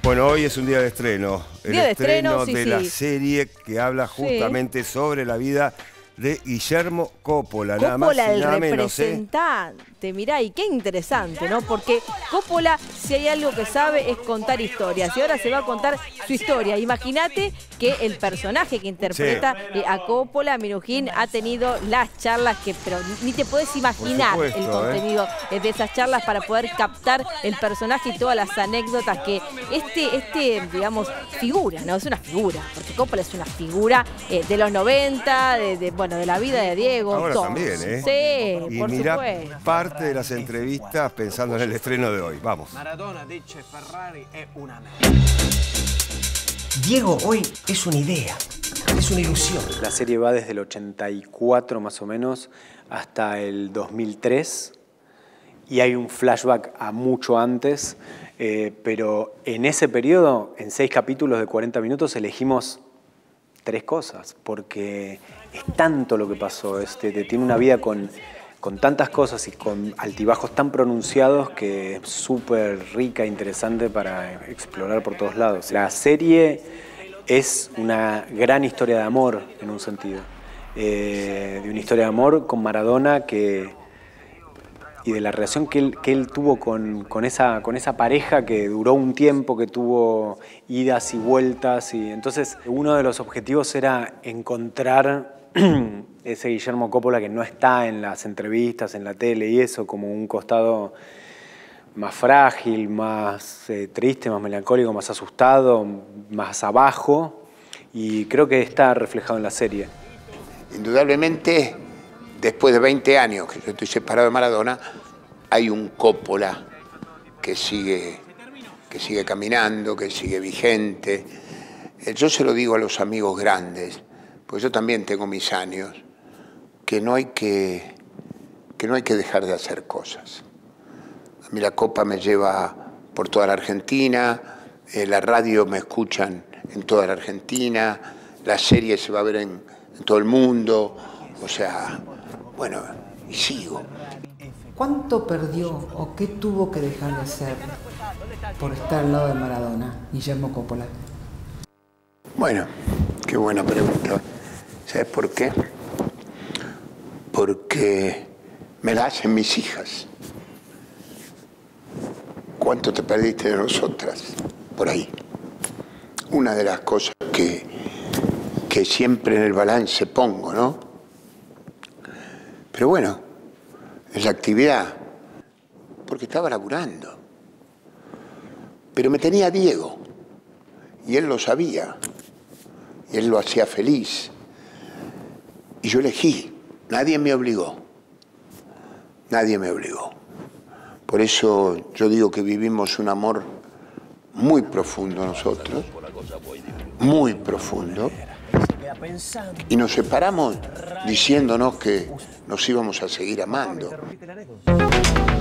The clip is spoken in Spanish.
Bueno, hoy es un día de estreno. El Día de estreno estreno, sí, de sí. la serie que habla justamente sobre la vida de Guillermo Coppola, nada más Coppola, y el nada menos, representante, mirá, y qué interesante, ¿no? Porque Coppola, si hay algo que sabe, es contar historias. Y ahora se va a contar su historia. Imagínate que el personaje que interpreta a Coppola, Minujín, ha tenido las charlas que, pero ni te podés imaginar supuesto, el contenido de esas charlas para poder captar el personaje y todas las anécdotas que digamos, figura, ¿no? Es una figura, porque Coppola es una figura de los 90, bueno, de la vida de Diego. Ahora todo. también, ¿eh? Sí, Y por mirá supuesto. parte de las entrevistas pensando en el estreno de hoy. Vamos. Maradona dice Ferrari è una merda. Diego hoy es una idea, es una ilusión. La serie va desde el 84 más o menos hasta el 2003 y hay un flashback a mucho antes, pero en ese periodo, en 6 capítulos de 40 minutos, elegimos 3 cosas, porque es tanto lo que pasó, tiene una vida con tantas cosas y con altibajos tan pronunciados que es súper rica e interesante para explorar por todos lados. La serie es una gran historia de amor, en un sentido, de una historia de amor con Maradona y de la relación que él tuvo con esa pareja que duró un tiempo, que tuvo idas y vueltas. Y entonces uno de los objetivos era encontrar ese Guillermo Coppola que no está en las entrevistas, en la tele y eso, como un costado más frágil, más triste, más melancólico, más asustado, más abajo. Y creo que está reflejado en la serie. Indudablemente, después de 20 años que yo estoy separado de Maradona, hay un Coppola que sigue caminando, que sigue vigente. Yo se lo digo a los amigos grandes, pues yo también tengo mis años, que no hay que dejar de hacer cosas. A mí la Copa me lleva por toda la Argentina, la radio me escuchan en toda la Argentina, la serie se va a ver en todo el mundo, o sea, bueno, y sigo. ¿Cuánto perdió o qué tuvo que dejar de hacer por estar al lado de Maradona, Guillermo Coppola? Bueno, qué buena pregunta. ¿Sabes por qué? Porque me la hacen mis hijas. ¿Cuánto te perdiste de nosotras? Por ahí. Una de las cosas que siempre en el balance pongo, ¿no? Pero bueno, es la actividad, porque estaba laburando. Pero me tenía Diego, y él lo sabía, y él lo hacía feliz. Y yo elegí, nadie me obligó, nadie me obligó. Por eso yo digo que vivimos un amor muy profundo nosotros, muy profundo, y nos separamos diciéndonos que nos íbamos a seguir amando.